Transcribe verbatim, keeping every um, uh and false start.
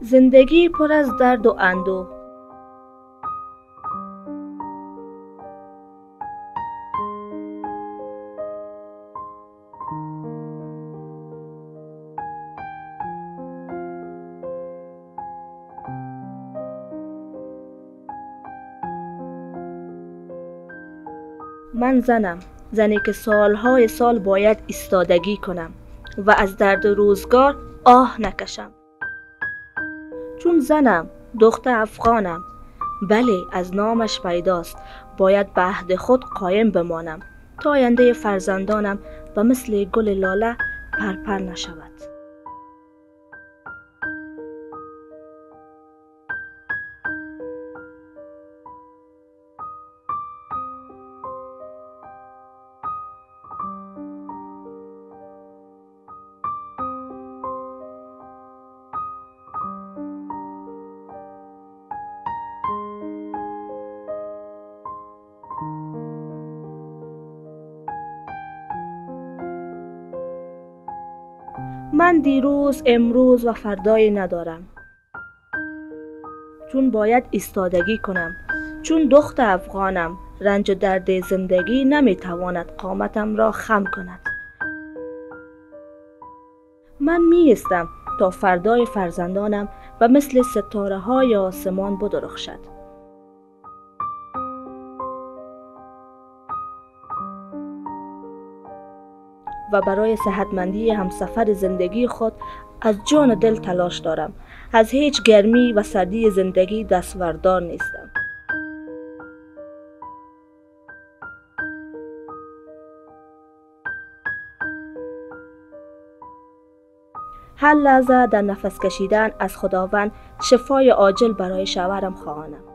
زندگی پر از درد و اندوه. من زنم، زنی که سالهای سال باید ایستادگی کنم و از درد روزگار آه نکشم. چون زنم، دختر افغانم، بله از نامش پیداست، باید به عهد خود قایم بمانم تا آینده فرزندانم و مثل گل لاله پرپر نشود. من دیروز، امروز و فردای ندارم. چون باید ایستادگی کنم، چون دختر افغانم، رنج و درد زندگی نمیتواند قامتم را خم کند. من میستم تا فردای فرزندانم و مثل ستاره های آسمان بدرخشد. و برای صحتمندی همسفر زندگی خود از جان و دل تلاش دارم. از هیچ گرمی و سردی زندگی دستبردار نیستم. هر لحظه در نفس کشیدن از خداوند شفای عاجل برای شوهرم خواهانم.